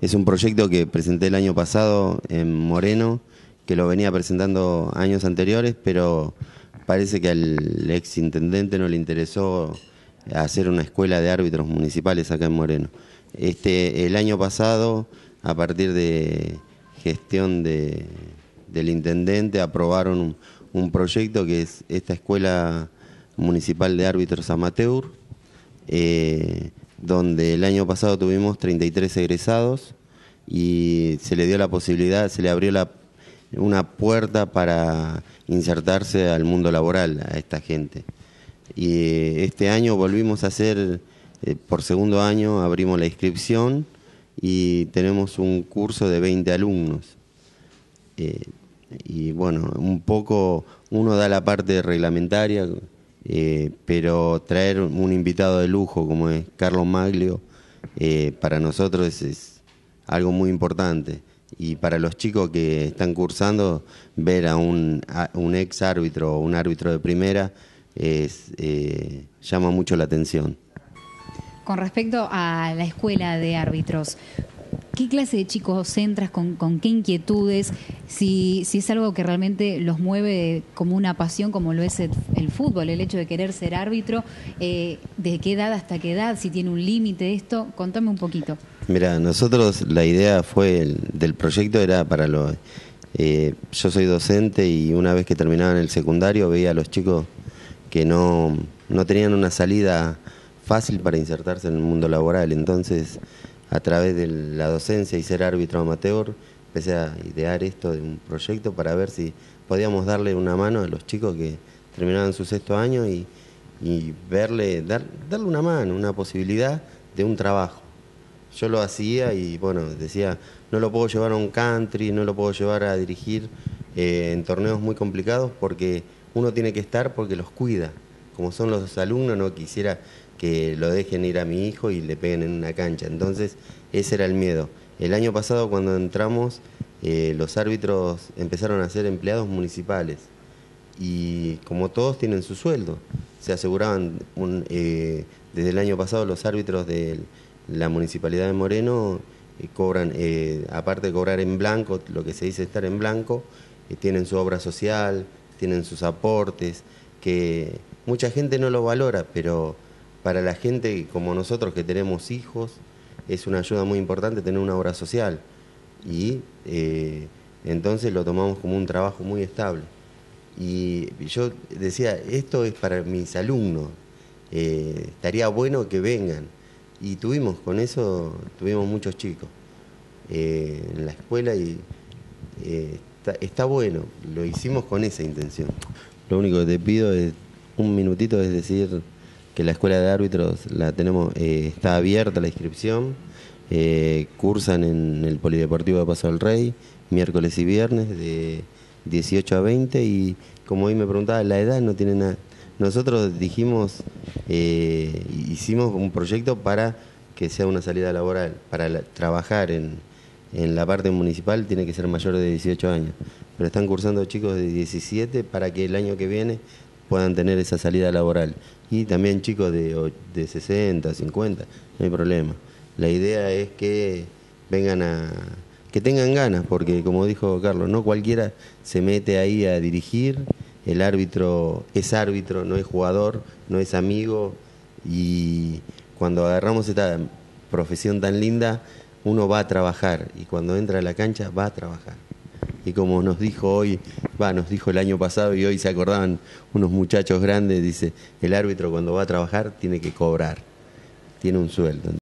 Es un proyecto que presenté el año pasado en Moreno, que lo venía presentando años anteriores, pero parece que al ex intendente no le interesó hacer una escuela de árbitros municipales acá en Moreno. El año pasado, a partir de gestión del intendente, aprobaron un proyecto que es esta escuela municipal de árbitros amateur, donde el año pasado tuvimos 33 egresados y se le dio la posibilidad, se le abrió una puerta para insertarse al mundo laboral a esta gente. Y este año volvimos a hacer, por segundo año abrimos la inscripción y tenemos un curso de 20 alumnos. Y bueno, un poco uno da la parte reglamentaria, pero traer un invitado de lujo como es Carlos Maglio, para nosotros es algo muy importante. Y para los chicos que están cursando, ver a un ex árbitro o un árbitro de primera llama mucho la atención. Con respecto a la escuela de árbitros, ¿qué clase de chicos entras, con qué inquietudes? Si es algo que realmente los mueve como una pasión, como lo es el fútbol, el hecho de querer ser árbitro, ¿de qué edad hasta qué edad? Si tiene un límite esto, contame un poquito. Mira, nosotros la idea del proyecto era para los... yo soy docente y una vez que terminaban el secundario veía a los chicos que no tenían una salida fácil para insertarse en el mundo laboral. Entonces, a través de la docencia y ser árbitro amateur, empecé a idear esto de un proyecto para ver si podíamos darle una mano a los chicos que terminaban su sexto año y darle una mano, una posibilidad de un trabajo. Yo lo hacía y bueno, decía, no lo puedo llevar a un country, no lo puedo llevar a dirigir en torneos muy complicados porque uno tiene que estar porque los cuida. Como son los alumnos, no quisiera que lo dejen ir a mi hijo y le peguen en una cancha. Entonces, ese era el miedo. El año pasado cuando entramos, los árbitros empezaron a ser empleados municipales y como todos tienen su sueldo, se aseguraban, desde el año pasado los árbitros de la Municipalidad de Moreno cobran, aparte de cobrar en blanco, lo que se dice estar en blanco, tienen su obra social, tienen sus aportes, que mucha gente no lo valora, pero para la gente como nosotros que tenemos hijos, es una ayuda muy importante tener una obra social. Y entonces lo tomamos como un trabajo muy estable. Y yo decía, esto es para mis alumnos, estaría bueno que vengan. Y con eso tuvimos muchos chicos en la escuela y está bueno, lo hicimos con esa intención. Lo único que te pido es un minutito, es decir, que la escuela de árbitros la tenemos, está abierta la inscripción, cursan en el Polideportivo de Paso del Rey, miércoles y viernes de 18 a 20 y como hoy me preguntaba, la edad no tiene nada. Nosotros dijimos, hicimos un proyecto para que sea una salida laboral, para trabajar en la parte municipal tiene que ser mayor de 18 años, pero están cursando chicos de 17 para que el año que viene puedan tener esa salida laboral. Y también chicos de 60, 50, no hay problema. La idea es que que tengan ganas, porque como dijo Carlos, no cualquiera se mete ahí a dirigir. El árbitro es árbitro, no es jugador, no es amigo, y cuando agarramos esta profesión tan linda, uno va a trabajar, y cuando entra a la cancha va a trabajar. Y como nos dijo hoy, nos dijo el año pasado y hoy se acordaban unos muchachos grandes, dice, el árbitro cuando va a trabajar tiene que cobrar, tiene un sueldo.